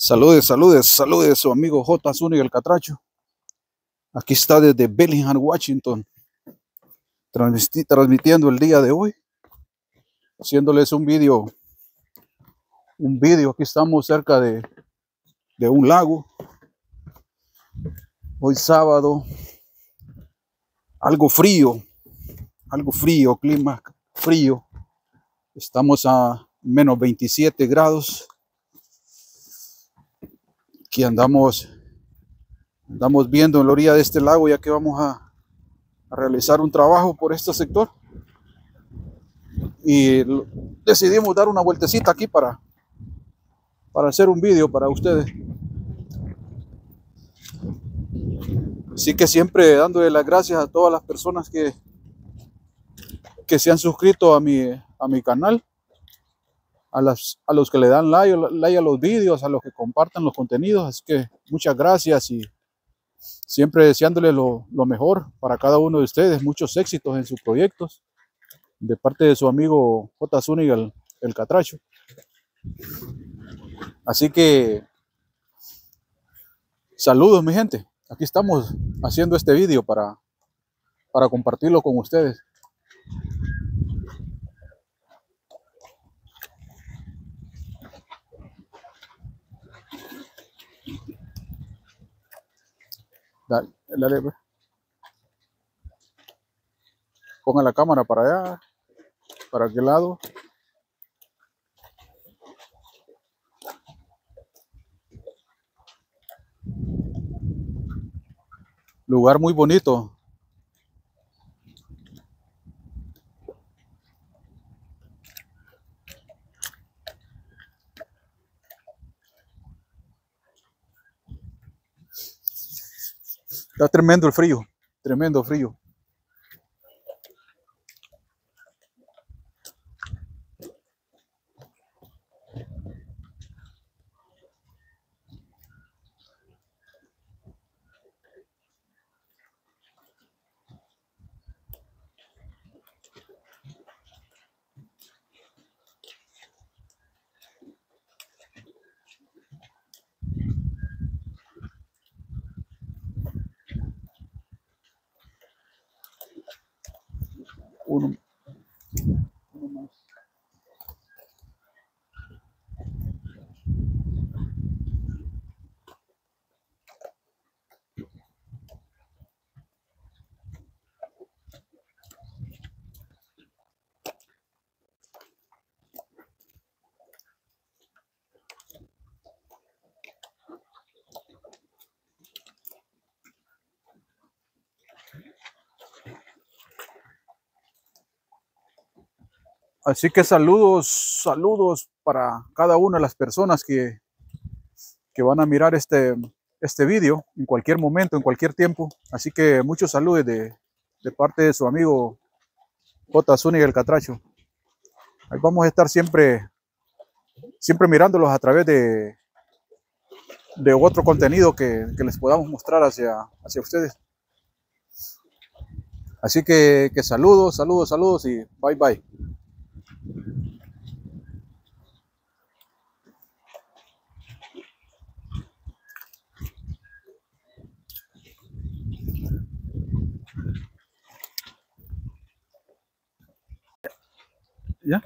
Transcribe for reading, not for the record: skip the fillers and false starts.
Saludes, saludes, saludes, su amigo J. Zúñiga el Catracho. Aquí está desde Bellingham, Washington, transmitiendo el día de hoy, haciéndoles un vídeo. Aquí estamos cerca de un lago. Hoy sábado, algo frío, clima frío. Estamos a menos 27 grados. Aquí andamos viendo en la orilla de este lago, ya que vamos a realizar un trabajo por este sector, y decidimos dar una vueltecita aquí para hacer un vídeo para ustedes. Así que siempre dándole las gracias a todas las personas que se han suscrito a mi canal, a los que le dan like a los vídeos, a los que compartan los contenidos. Así que muchas gracias, y siempre deseándole lo mejor para cada uno de ustedes, muchos éxitos en sus proyectos, de parte de su amigo J. Zúñiga el Catracho. Así que saludos, mi gente. Aquí estamos haciendo este vídeo para compartirlo con ustedes. Dale, pues. Ponga la cámara para allá, para aquel lado. Lugar muy bonito. Está tremendo el frío, tremendo frío. Uno más. Así que saludos para cada una de las personas que van a mirar este vídeo en cualquier momento, en cualquier tiempo. Así que muchos saludos de parte de su amigo J. Zúñiga el Catracho. Ahí vamos a estar siempre mirándolos a través de otro contenido que les podamos mostrar hacia ustedes. Así que saludos y bye bye. ¿Ya?